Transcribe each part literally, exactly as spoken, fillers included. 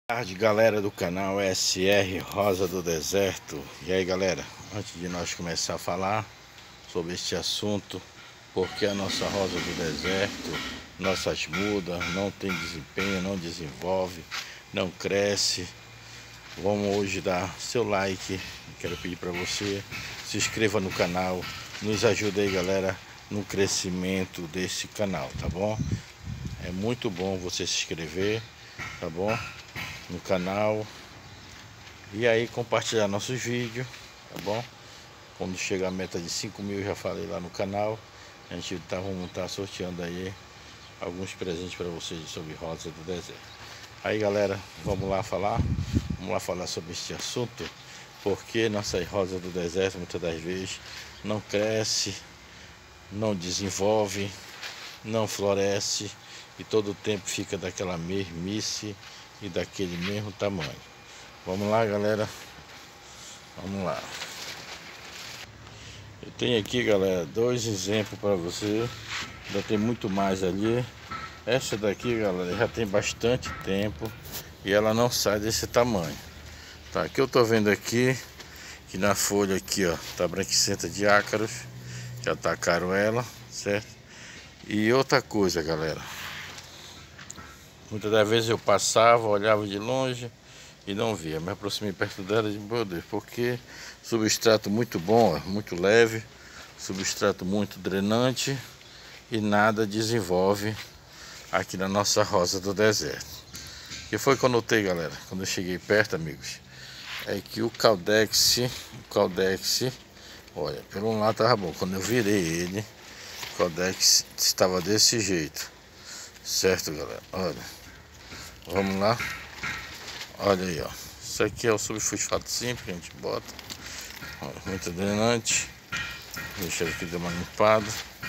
Boa tarde, galera do canal S R Rosa do Deserto. E aí, galera, antes de nós começar a falar sobre este assunto, porque a nossa rosa do deserto, nossas mudas, não tem desempenho, não desenvolve, não cresce, vamos hoje dar seu like. Quero pedir para você, se inscreva no canal, nos ajude aí, galera, no crescimento desse canal, tá bom? É muito bom você se inscrever, tá bom? No canal, e aí compartilhar nossos vídeos, tá bom? Quando chegar a meta de cinco mil, já falei lá no canal, a gente tá, vamos estar tá sorteando aí alguns presentes para vocês sobre rosa do deserto. Aí, galera, vamos lá falar vamos lá falar sobre este assunto, porque nossa rosa do deserto muitas das vezes não cresce, não desenvolve, não floresce, e todo o tempo fica daquela mesmice e daquele mesmo tamanho. Vamos lá, galera, vamos lá. Eu tenho aqui, galera, dois exemplos para você. Ainda tem muito mais ali. Essa daqui, galera, já tem bastante tempo e ela não sai desse tamanho. Tá, aqui eu tô vendo aqui que na folha aqui, ó, tá branquicenta de ácaros, já atacaram ela, certo? E outra coisa, galera, muitas das vezes eu passava, olhava de longe e não via. Me aproximei perto dela e disse, meu Deus, porque substrato muito bom, muito leve, substrato muito drenante, e nada desenvolve aqui na nossa rosa do deserto. O que foi que eu notei, galera, quando eu cheguei perto, amigos? É que o Caldex, o Caldex, olha, pelo lado tava bom. Quando eu virei ele, o Caldex estava desse jeito, certo, galera? Olha. Vamos lá. Olha aí, ó. Isso aqui é o subfosfato simples que a gente bota. Olha, muito drenante. Deixa ele aqui dar uma limpada.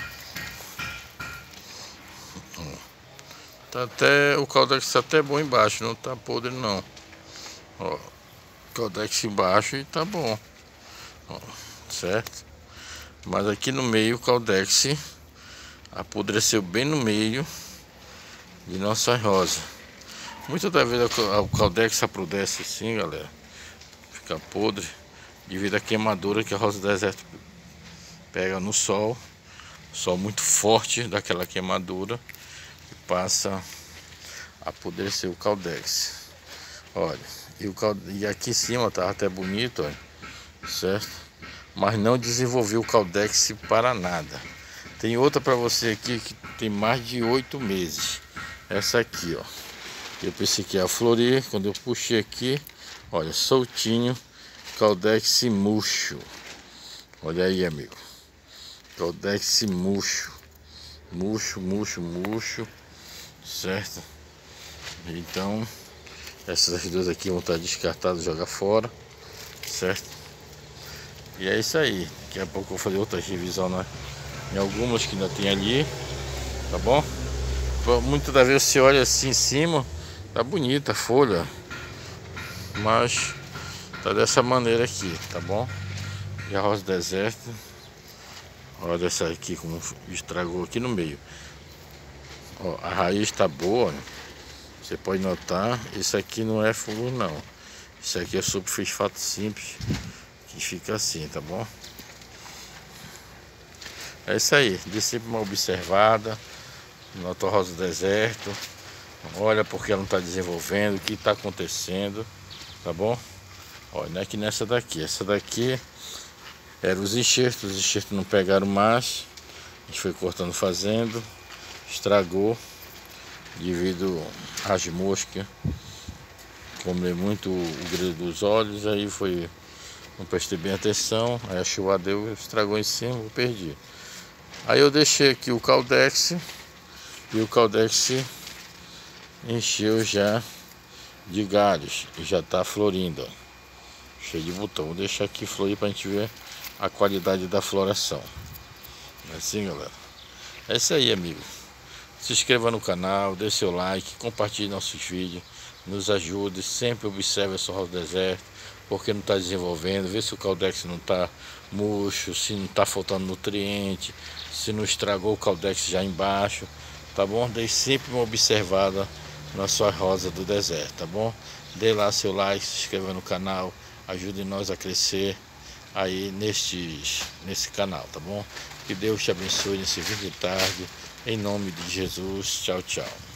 Tá até, o caldex está até bom embaixo, não tá podre não. Ó, caldex embaixo e tá bom. Ó, certo? Mas aqui no meio o caldex apodreceu bem no meio de nossa rosa. Muitas das vezes o caldex apodrece assim, galera, fica podre devido à queimadura que a rosa do deserto pega no sol, sol muito forte daquela queimadura, e passa a apodrecer o caldex. Olha, e, o caldex, e aqui em cima tá até bonito, olha, certo? Mas não desenvolveu o caldex para nada. Tem outra para você aqui que tem mais de oito meses. Essa aqui, ó. Eu pensei que ia florir, quando eu puxei aqui, olha, soltinho, caldex murcho. Olha aí, amigo. Caldex murcho. Murcho, murcho, murcho. Certo? Então, essas duas aqui vão estar descartadas, jogar fora. Certo? E é isso aí. Daqui a pouco eu vou fazer outra revisão, né? Em algumas que ainda tem ali. Tá bom? Muitas das vezes você olha assim em cima, tá bonita a folha, mas tá dessa maneira aqui, tá bom? E a rosa do deserto, olha essa aqui como estragou aqui no meio. Ó, a raiz tá boa, né? Você pode notar, isso aqui não é fungo não. Isso aqui é subfosfato simples, que fica assim, tá bom? É isso aí, dê sempre uma observada na tua rosa do deserto. Olha porque ela não está desenvolvendo, o que está acontecendo, tá bom? Olha, não é que nessa daqui, essa daqui eram os enxertos, os enxertos não pegaram mais, a gente foi cortando, fazendo, estragou devido às moscas, comer muito o brilho dos olhos, aí foi, não prestei bem atenção, aí a chuva deu, estragou em cima, eu perdi. Aí eu deixei aqui o caldex, e o caldex encheu já de galhos e já tá florindo, ó, cheio de botão. Vou deixar aqui florir pra gente ver a qualidade da floração. É assim, galera. É isso aí, amigo. Se inscreva no canal, dê seu like, compartilhe nossos vídeos, nos ajude, sempre observe a sua rosa do deserto, porque não está desenvolvendo, vê se o caldex não está murcho, se não está faltando nutriente, se não estragou o caldex já embaixo, tá bom? Dê sempre uma observada na sua rosa do deserto, tá bom? dê lá seu like, se inscreva no canal, ajude nós a crescer aí neste, nesse canal, tá bom? Que Deus te abençoe nesse vídeo de tarde, em nome de Jesus. Tchau, tchau.